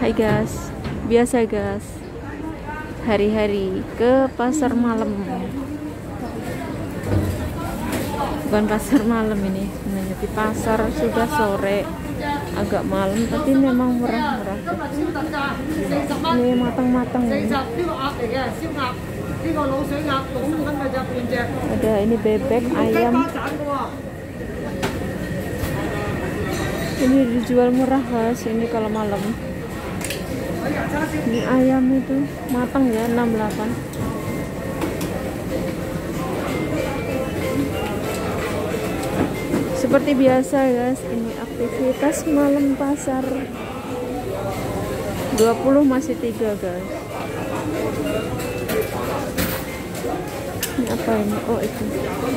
Hai guys, biasa guys, hari-hari ke pasar malam. Bukan pasar malam ini, sebenarnya di pasar sudah sore, agak malam, tapi memang murah-murah. Ini matang-matang ini. Ada ini bebek, ayam. Ini dijual murah guys, ini kalau malam. Ini ayam itu matang ya, 68. Seperti biasa guys, ini aktivitas malam pasar. 20 masih 3 guys. Ini apa ini? Oh itu.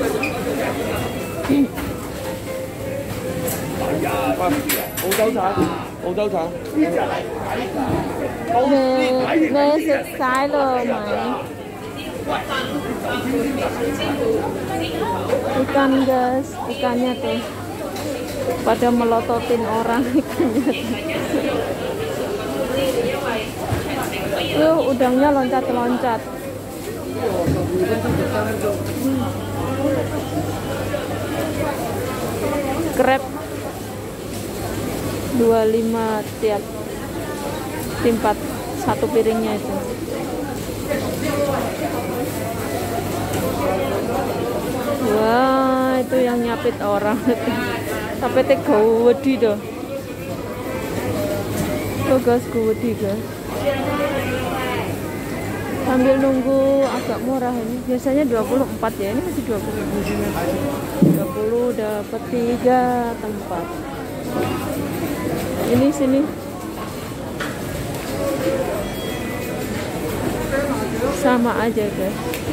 Saya loh ikan guys, ikannya tuh pada melototin orang ikannya tuh. Udangnya loncat-loncat. Krep 25 tiap timpat satu piringnya itu. Wah, itu yang nyapit orang. Tapi teh gawedi doh. Tuh guys, gawedi guys. Sambil nunggu agak murah ini. Biasanya 24 ya, ini masih 20. 20 dapat 3 tempat. Ini sini. Sama aja guys,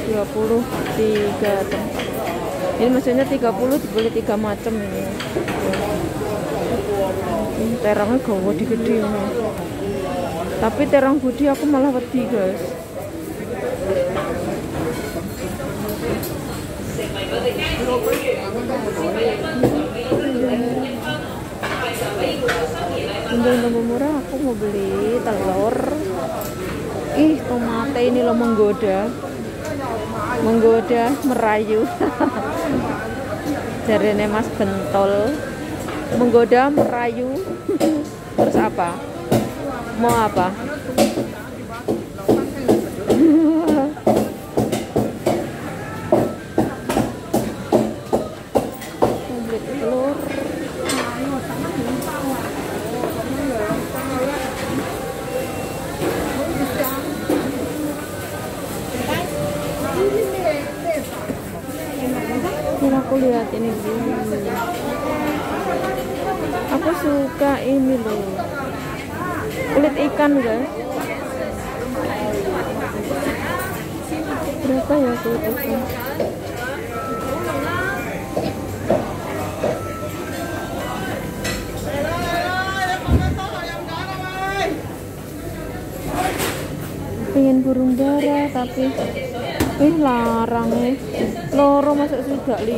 23 tempat. Ini maksudnya 30 dibeli 3 macam ini. Terangnya gede ini. Tapi terang budi aku malah wedi guys. Untuk murah aku mau beli telur. Ih, tomate ini loh menggoda, merayu. Jarene Mas Bentol, menggoda, merayu. Terus apa? Mau apa? Beli telur. Aku lihat ini dulu. Aku suka ini loh, kulit ikan guys. Berapa ya kulit ikan? Pengen burung dara tapi larang nih. Loro masuk sudah 5.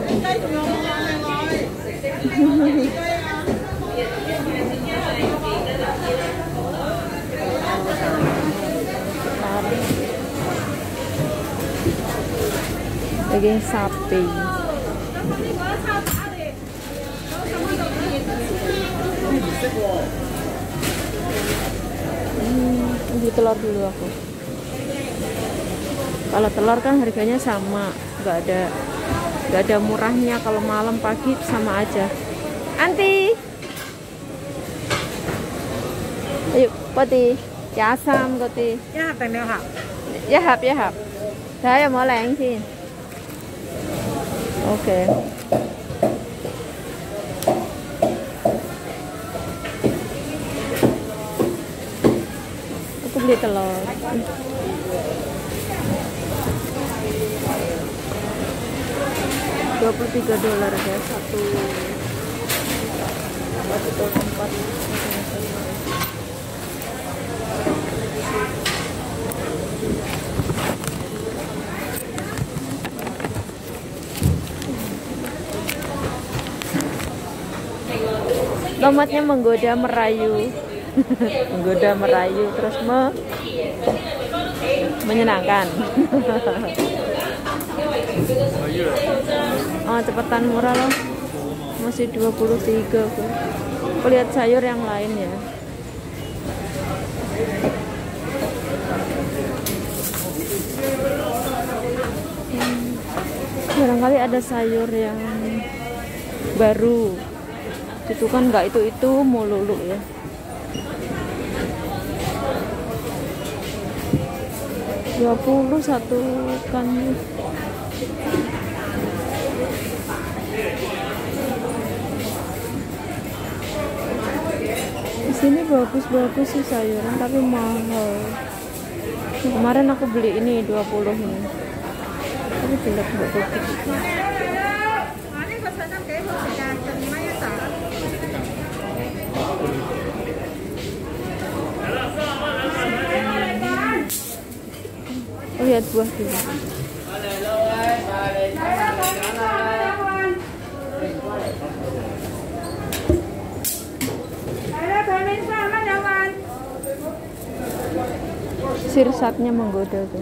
Daging sapi. Beli telur dulu aku. Kalau telur kan harganya sama, nggak ada murahnya. Kalau malam pagi sama aja. Anti, ayo poti, jasam poti. Ya, tengok hap. Ya hap. Saya mau leng sih. Oke. Aku beli telur. $23 ya satu tempat. Tomatnya menggoda, merayu. menggoda, merayu, terus menyenangkan. Oh, cepetan murah loh, masih 23. Aku lihat sayur yang lain ya. Barangkali ada sayur yang baru. Itu kan nggak itu melulu ya. $20 satu kan. Di sini bagus-bagus sih sayuran, tapi mahal. Kemarin aku beli ini 20 ini. Tapi jelek banget. Lihat buah dulu. Sirsatnya menggoda tuh.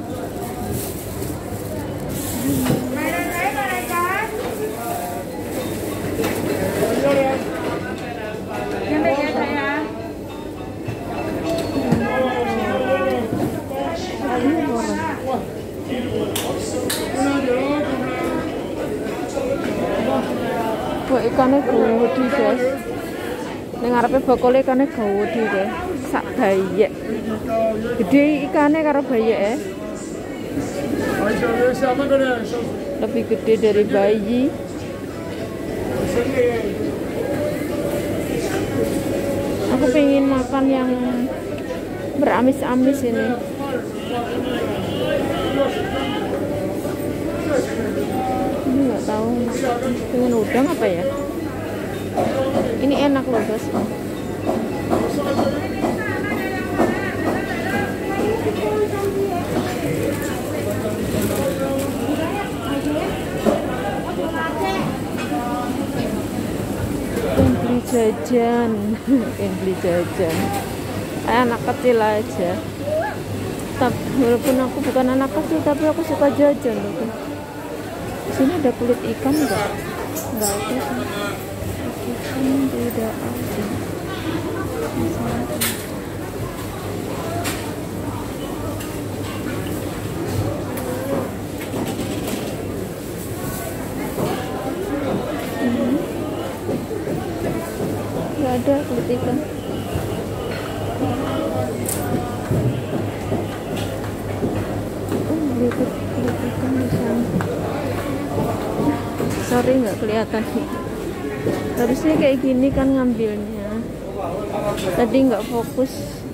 Wah, ikannya gede guys. Ning ngarepe bakul ikannya gede guys. Sak bayek. Gede ikannya karo bayek lebih gede dari bayi. Aku pengen makan yang beramis-amis ini. Ini nggak tahu dengan udang apa ya. Ini enak loh guys. Beli jajan, beli jajan. Anak kecil aja. Tapi walaupun aku bukan anak kecil, tapi aku suka jajan loh. Sini ada kulit ikan enggak? Enggak ada sih. Ikan tidak ada. Enggak ada kulit ikan. Kulit ikan di sana. Sorry nggak kelihatan. Harusnya kayak gini kan ngambilnya. Tadi nggak fokus.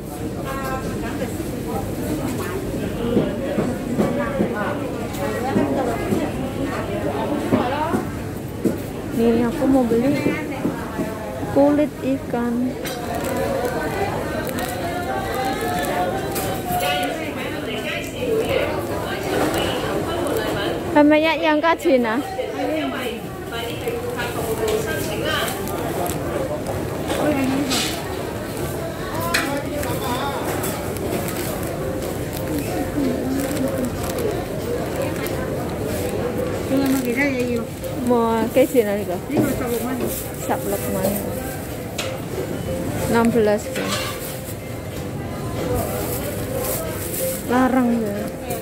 Nih aku mau beli kulit ikan. Banyak yang kacina. Mau kacina juga. 16 mana? 16 kan. Larang ya.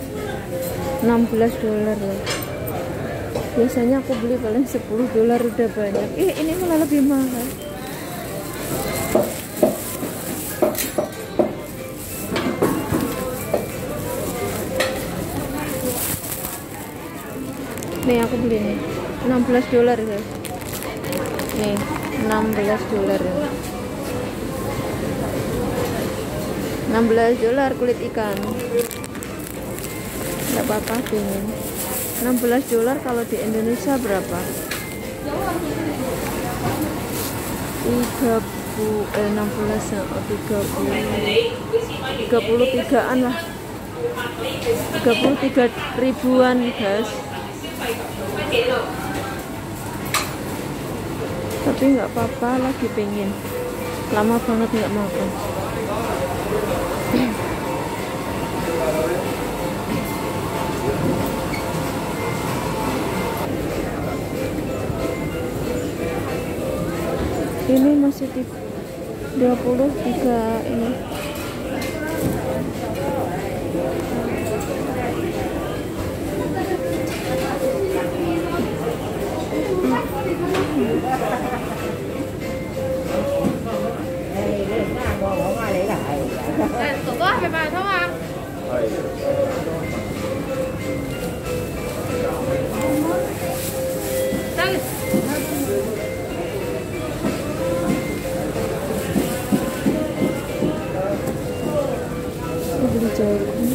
$16 loh. Biasanya aku beli paling $10 udah banyak. Ini malah lebih mahal. Nih aku beli nih $16 ya. Nih $16 ya. $16 kulit ikan. Nggak apa-apa pingin. $16 kalau di Indonesia berapa? 33-an lah. 33 ribuan guys. Tapi nggak apa-apa, lagi pengen Lama banget nggak makan. Ini masih 23 ini. Beli jagung.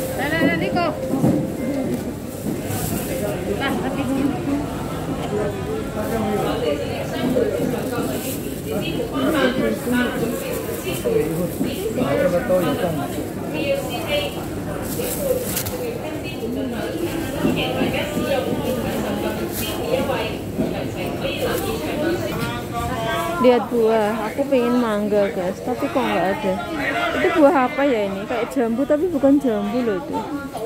Lihat buah, aku pengen mangga guys, tapi kok nggak ada. Itu buah apa ya ini? Kayak jambu tapi bukan jambu loh itu.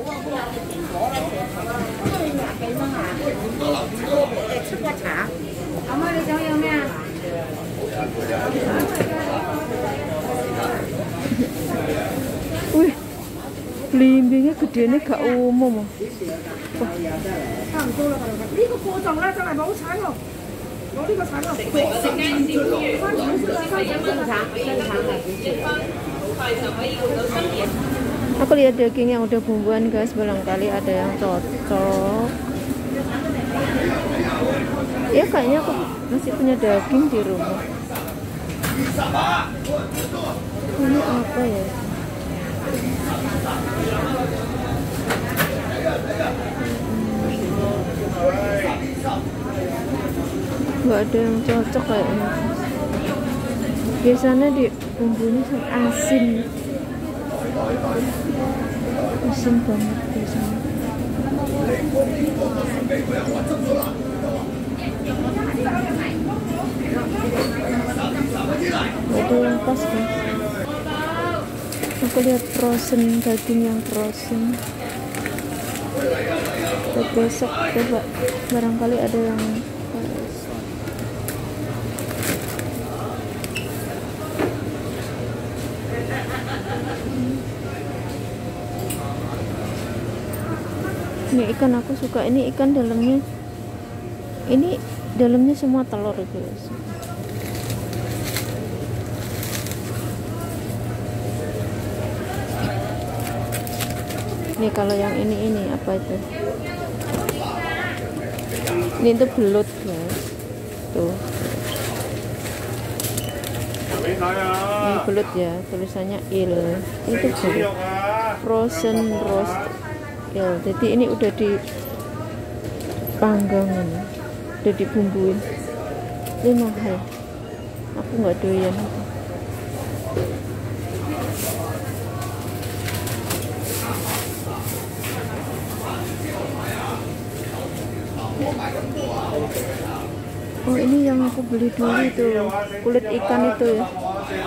Wih, belimbingnya gedenya gak umum. Wah. Aku lihat daging yang udah bumbuan guys, barangkali ada yang cocok. Ya kayaknya aku masih punya daging di rumah. Ini apa ya? Nggak ada yang cocok kayaknya. Biasanya di bumbunya asin banget biasanya. Itu yang pas kan. Aku lihat frozen, daging yang frozen. Besok coba barangkali ada yang ini ikan aku suka. Ini ikan dalamnya, ini dalamnya semua telur guys. Nih kalau yang ini apa itu? Ini itu belut guys. Tuh. Ini belut ya, tulisannya il. Itu belut. Frozen roast. Ya, jadi ini udah dipanggang ini, udah dibumbuin. Ini mahal, aku nggak doyan. Oh ini yang aku beli dulu itu kulit ikan itu ya.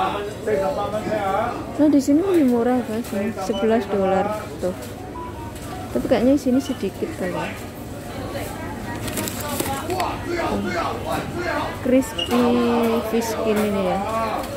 Nah di sini lebih murah guys, $11 tuh. Tapi kayaknya di sini sedikit kali. Crispy fish skin ini ya.